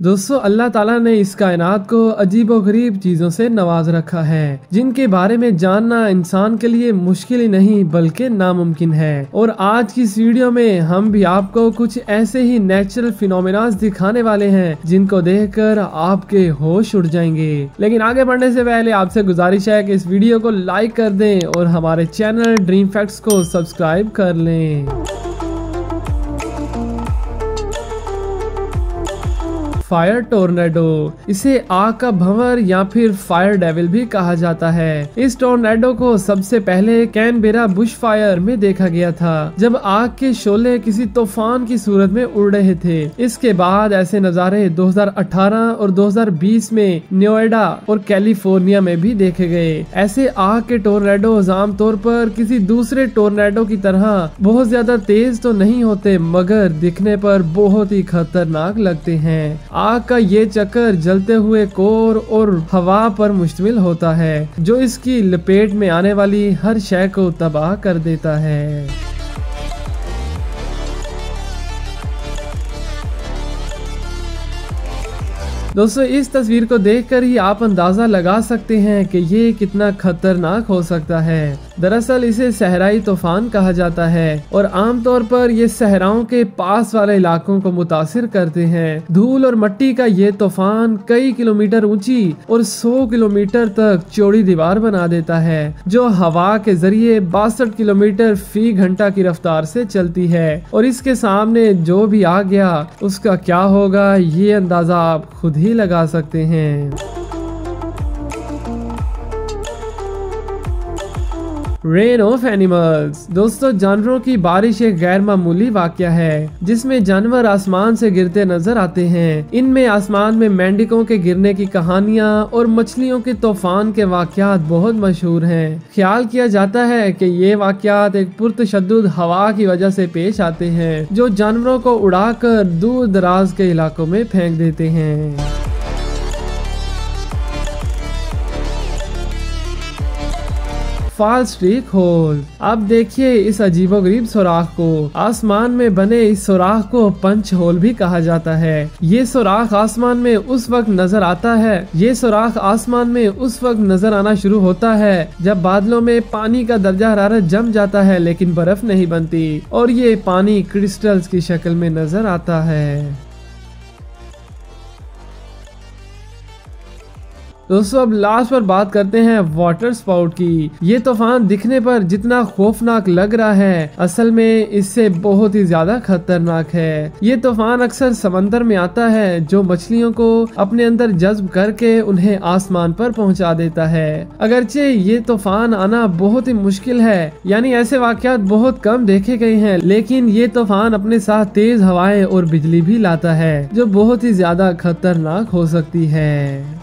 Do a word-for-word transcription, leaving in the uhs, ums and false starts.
दोस्तों अल्लाह ताला ने इस कायनात को अजीबोगरीब चीजों से नवाज रखा है जिनके बारे में जानना इंसान के लिए मुश्किल ही नहीं बल्कि नामुमकिन है। और आज की इस वीडियो में हम भी आपको कुछ ऐसे ही नेचुरल फिनोमेनास दिखाने वाले हैं जिनको देखकर आपके होश उड़ जाएंगे। लेकिन आगे बढ़ने से पहले आपसे गुजारिश है कि इस वीडियो को लाइक कर दें और हमारे चैनल ड्रीम फैक्ट्स को सब्सक्राइब कर लें। फायर टोर्नेडो, इसे आग का भंवर या फिर फायर डेविल भी कहा जाता है। इस टोर्नेडो को सबसे पहले कैनबेरा बुश फायर में देखा गया था जब आग के शोले किसी तूफान की सूरत में उड़ रहे थे। इसके बाद ऐसे नजारे दो हज़ार अठारह और दो हज़ार बीस में नोएडा और कैलिफोर्निया में भी देखे गए। ऐसे आग के टोर्नेडोज आमतौर पर किसी दूसरे टोर्नेडो की तरह बहुत ज्यादा तेज तो नहीं होते मगर दिखने पर बहुत ही खतरनाक लगते हैं। आग का ये चक्कर जलते हुए कोर और हवा पर मुश्तमिल होता है जो इसकी लपेट में आने वाली हर शय को तबाह कर देता है। दोस्तों इस तस्वीर को देखकर ही आप अंदाजा लगा सकते हैं कि ये कितना खतरनाक हो सकता है। दरअसल इसे सहराई तूफान कहा जाता है और आमतौर पर ये सहराओं के पास वाले इलाकों को मुतासिर करते हैं। धूल और मिट्टी का ये तूफान कई किलोमीटर ऊंची और सौ किलोमीटर तक चौड़ी दीवार बना देता है जो हवा के जरिए बासठ किलोमीटर फी घंटा की रफ्तार से चलती है। और इसके सामने जो भी आ गया उसका क्या होगा ये अंदाजा आप खुद ही लगा सकते हैं। रेन ऑफ एनिमल्स, दोस्तों जानवरों की बारिश एक गैर मामूली वाकया है जिसमें जानवर आसमान से गिरते नजर आते हैं। इनमें आसमान में मेंढकों के गिरने की कहानियां और मछलियों के तूफान के वाकयात बहुत मशहूर हैं। ख्याल किया जाता है कि ये वाकयात एक पुरतशद्दुद हवा की वजह से पेश आते हैं जो जानवरों को उड़ाकर दूर दराज के इलाकों में फेंक देते हैं। फॉल स्ट्रीक होल, अब देखिए इस अजीबोगरीब सुराख को। आसमान में बने इस सुराख को पंच होल भी कहा जाता है। ये सुराख आसमान में उस वक्त नजर आता है ये सुराख आसमान में उस वक्त नजर आना शुरू होता है जब बादलों में पानी का दर्जा हरारत जम जाता है लेकिन बर्फ नहीं बनती और ये पानी क्रिस्टल्स की शक्ल में नजर आता है। दोस्तों अब लास्ट पर बात करते हैं वाटर स्पाउट की। ये तूफान दिखने पर जितना खौफनाक लग रहा है असल में इससे बहुत ही ज्यादा खतरनाक है। ये तूफान अक्सर समंदर में आता है जो मछलियों को अपने अंदर जज्ब करके उन्हें आसमान पर पहुंचा देता है। अगरचे ये तूफान आना बहुत ही मुश्किल है यानी ऐसे वाकयात बहुत कम देखे गए हैं लेकिन ये तूफान अपने साथ तेज हवाएं और बिजली भी लाता है जो बहुत ही ज्यादा खतरनाक हो सकती है।